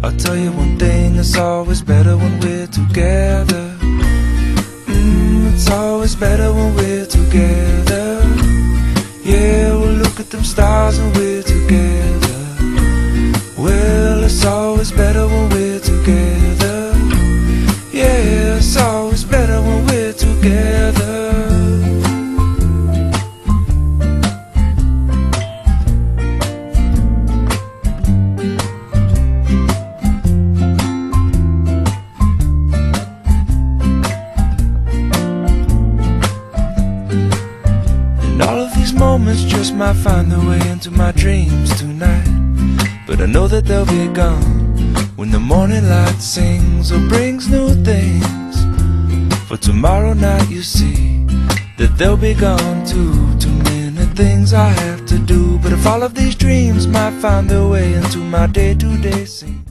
I'll tell you one thing, it's always better when we're together. It's always better when we're together. Yeah, we'll look at them stars and we're together. Well, it's always better when we're together. Yeah, it's always better when we're together. All of these moments just might find their way into my dreams tonight, but I know that they'll be gone when the morning light sings or brings new things. For tomorrow night you see that they'll be gone too. Too many things I have to do, but if all of these dreams might find their way into my day-to-day scene.